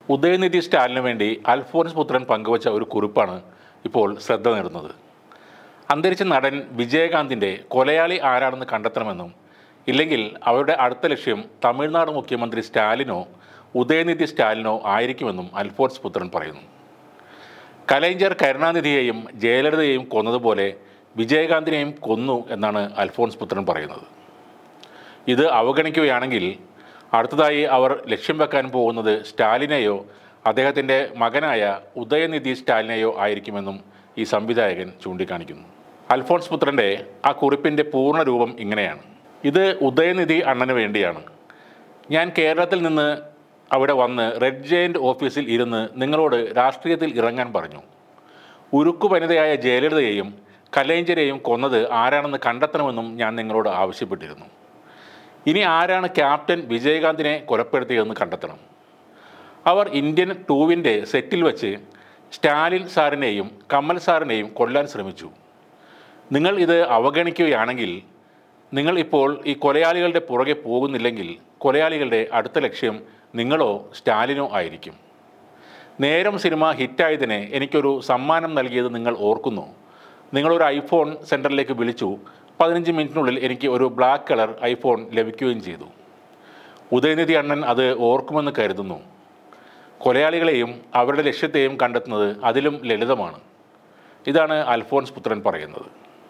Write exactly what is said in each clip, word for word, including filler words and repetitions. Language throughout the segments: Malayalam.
ഉദയനിധി സ്റ്റാലിന് വേണ്ടി അൽഫോൻസ് പുത്രൻ പങ്കുവച്ച ഒരു കുറിപ്പാണ് ഇപ്പോൾ ശ്രദ്ധ നേടുന്നത്. അന്തരിച്ച നടൻ വിജയകാന്തിൻ്റെ കൊലയാളി ആരാണെന്ന് കണ്ടെത്തണമെന്നും ഇല്ലെങ്കിൽ അവരുടെ അടുത്ത ലക്ഷ്യം തമിഴ്നാട് മുഖ്യമന്ത്രി സ്റ്റാലിനോ ഉദയനിധി സ്റ്റാലിനോ ആയിരിക്കുമെന്നും അൽഫോൻസ് പുത്രൻ പറയുന്നു. കലൈഞ്ചർ കരുണാനിധിയെയും ജയലളിതയെയും കൊന്നതുപോലെ വിജയകാന്തിനെയും കൊന്നു എന്നാണ് അൽഫോൻസ് പുത്രൻ പറയുന്നത്. ഇത് അവഗണിക്കുകയാണെങ്കിൽ അടുത്തതായി അവർ ലക്ഷ്യം വെക്കാൻ പോകുന്നത് സ്റ്റാലിനെയോ അദ്ദേഹത്തിൻ്റെ മകനായ ഉദയനിധി സ്റ്റാലിനെയോ ആയിരിക്കുമെന്നും ഈ സംവിധായകൻ ചൂണ്ടിക്കാണിക്കുന്നു. അൽഫോൻസ് പുത്രൻ്റെ ആ കുറിപ്പിൻ്റെ പൂർണ്ണ രൂപം ഇങ്ങനെയാണ്. ഇത് ഉദയനിധി അണ്ണന് വേണ്ടിയാണ്. ഞാൻ കേരളത്തിൽ നിന്ന് അവിടെ വന്ന് റെഡ് ജയൻ്റ് ഓഫീസിൽ ഇരുന്ന് നിങ്ങളോട് രാഷ്ട്രീയത്തിൽ ഇറങ്ങാൻ പറഞ്ഞു. ഉരുക്കുവനിതയായ ജയലളിതയെയും കലൈഞ്ചരെയും കൊന്നത് ആരാണെന്ന് കണ്ടെത്തണമെന്നും ഞാൻ നിങ്ങളോട് ആവശ്യപ്പെട്ടിരുന്നു. ഇനി ആരാണ് ക്യാപ്റ്റൻ വിജയകാന്തിനെ കൊലപ്പെടുത്തിയതെന്ന് കണ്ടെത്തണം. അവർ ഇന്ത്യൻ ടൂവിൻ്റെ സെറ്റിൽ വെച്ച് സ്റ്റാലിൻ സാറിനെയും കമൽ സാറിനെയും കൊല്ലാൻ ശ്രമിച്ചു. നിങ്ങൾ ഇത് അവഗണിക്കുകയാണെങ്കിൽ, നിങ്ങൾ ഇപ്പോൾ ഈ കൊലയാളികളുടെ പുറകെ പോകുന്നില്ലെങ്കിൽ കൊലയാളികളുടെ അടുത്ത ലക്ഷ്യം നിങ്ങളോ സ്റ്റാലിനോ ആയിരിക്കും. നേരം സിനിമ ഹിറ്റായതിന് എനിക്കൊരു സമ്മാനം നൽകിയത് നിങ്ങൾ ഓർക്കുന്നു. നിങ്ങളൊരു ഐഫോൺ സെൻറ്ററിലേക്ക് വിളിച്ചു. പതിനഞ്ച് മിനിറ്റിനുള്ളിൽ എനിക്ക് ഒരു ബ്ലാക്ക് കളർ ഐഫോൺ ലഭിക്കുകയും ചെയ്തു. ഉദയനിധി അണ്ണൻ അത് ഓർക്കുമെന്ന് കരുതുന്നു. കൊലയാളികളെയും അവരുടെ ലക്ഷ്യത്തെയും കണ്ടെത്തുന്നത് അതിലും ലളിതമാണ്. ഇതാണ് അൽഫോൻസ് പുത്രൻ പറയുന്നത്.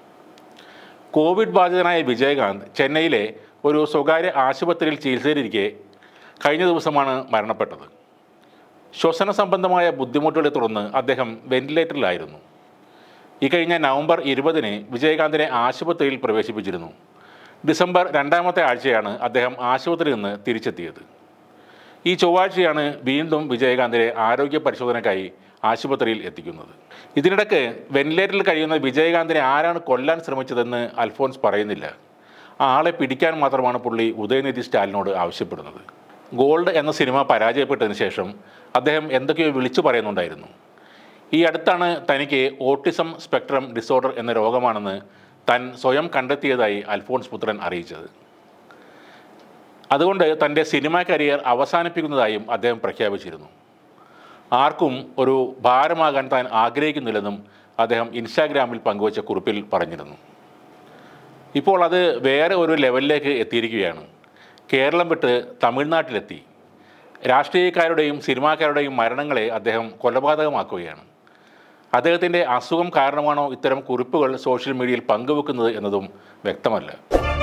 കോവിഡ് ബാധിതനായ വിജയകാന്ത് ചെന്നൈയിലെ ഒരു സ്വകാര്യ ആശുപത്രിയിൽ ചികിത്സയിലിരിക്കെ കഴിഞ്ഞ ദിവസമാണ് മരണപ്പെട്ടത്. ശ്വസന സംബന്ധമായ ബുദ്ധിമുട്ടുകളെ തുടർന്ന് അദ്ദേഹം വെന്റിലേറ്ററിലായിരുന്നു. ഈ കഴിഞ്ഞ നവംബർ ഇരുപതിന് വിജയകാന്തിനെ ആശുപത്രിയിൽ പ്രവേശിപ്പിച്ചിരുന്നു. ഡിസംബർ രണ്ടാമത്തെ ആഴ്ചയാണ് അദ്ദേഹം ആശുപത്രിയിൽ നിന്ന് തിരിച്ചെത്തിയത്. ഈ ചൊവ്വാഴ്ചയാണ് വീണ്ടും വിജയകാന്തിനെ ആരോഗ്യ പരിശോധനയ്ക്കായി ആശുപത്രിയിൽ എത്തിക്കുന്നത്. ഇതിനിടയ്ക്ക് വെന്റിലേറ്ററിൽ കഴിയുന്ന വിജയകാന്തിനെ ആരാണ് കൊല്ലാൻ ശ്രമിച്ചതെന്ന് അൽഫോൻസ് പറയുന്നില്ല. ആ ആളെ പിടിക്കാൻ മാത്രമാണ് പുള്ളി ഉദയനിധി സ്റ്റാലിനോട് ആവശ്യപ്പെടുന്നത്. ഗോൾഡ് എന്ന സിനിമ പരാജയപ്പെട്ടതിന് ശേഷം അദ്ദേഹം എന്തൊക്കെയോ വിളിച്ചു പറയുന്നുണ്ടായിരുന്നു. ഈ അടുത്താണ് തനിക്ക് ഓട്ടിസം സ്പെക്ട്രം ഡിസോർഡർ എന്ന രോഗമാണെന്ന് താൻ സ്വയം കണ്ടെത്തിയതായി അൽഫോൻസ് പുത്രൻ അറിയിച്ചത്. അതുകൊണ്ട് തൻ്റെ സിനിമാ കരിയർ അവസാനിപ്പിക്കുന്നതായും അദ്ദേഹം പ്രഖ്യാപിച്ചിരുന്നു. ആർക്കും ഒരു ഭാരമാകാൻ താൻ ആഗ്രഹിക്കുന്നില്ലെന്നും അദ്ദേഹം ഇൻസ്റ്റാഗ്രാമിൽ പങ്കുവച്ച കുറിപ്പിൽ പറഞ്ഞിരുന്നു. ഇപ്പോൾ അത് വേറെ ഒരു ലെവലിലേക്ക് എത്തിയിരിക്കുകയാണ്. കേരളം വിട്ട് തമിഴ്നാട്ടിലെത്തി രാഷ്ട്രീയക്കാരുടെയും സിനിമാക്കാരുടെയും മരണങ്ങളെ അദ്ദേഹം കൊലപാതകമാക്കുകയാണ്. അദ്ദേഹത്തിൻ്റെ അസുഖം കാരണമാണോ ഇത്തരം കുറിപ്പുകൾ സോഷ്യൽ മീഡിയയിൽ പങ്കുവെക്കുന്നത് എന്നതും വ്യക്തമല്ല.